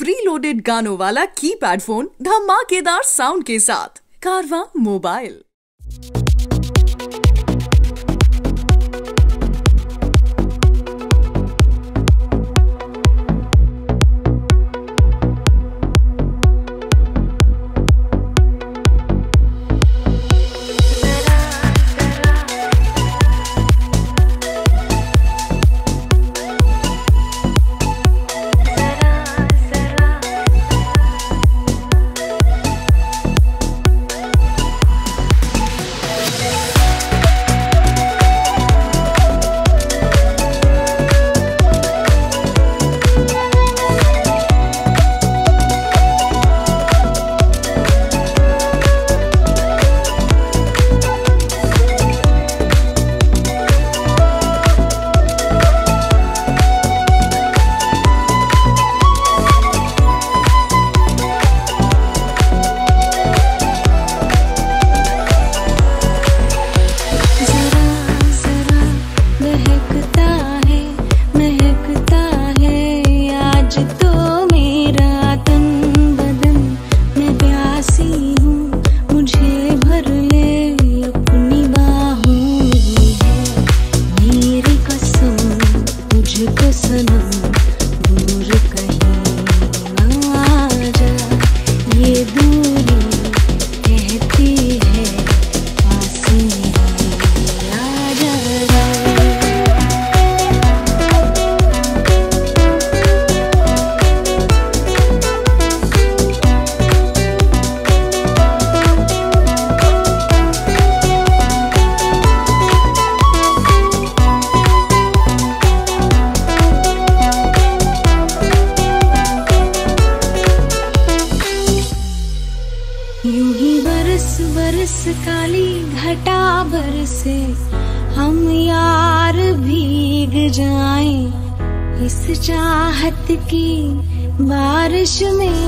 Pre loaded गानों वाला keypad phone धमाकेदार साउंड के साथ कारवां मोबाइल। यूं ही बरस बरस काली घटा बरसे, हम यार भीग जाएं इस चाहत की बारिश में।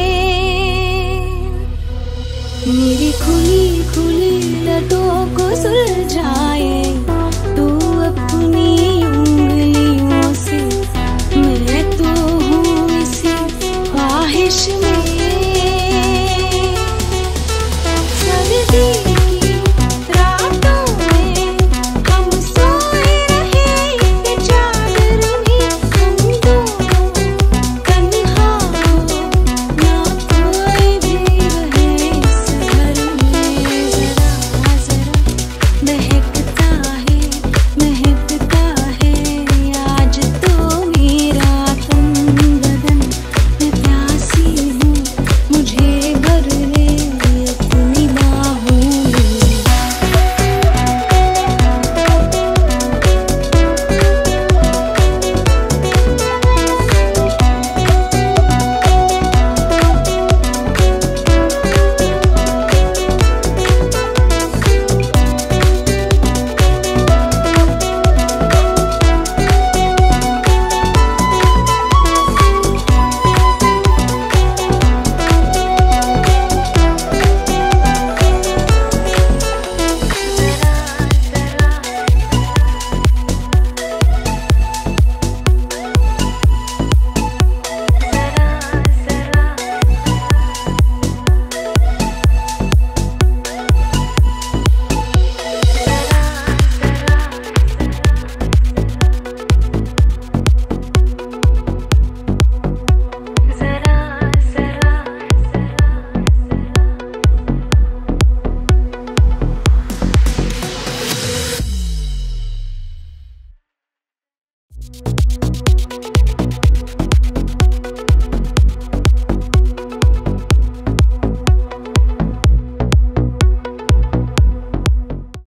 मेरी खुली खुली लटों को सुलझाए तू अपनी उंगलियों से, मैं तो हूँ इसी ख्वाहिश में।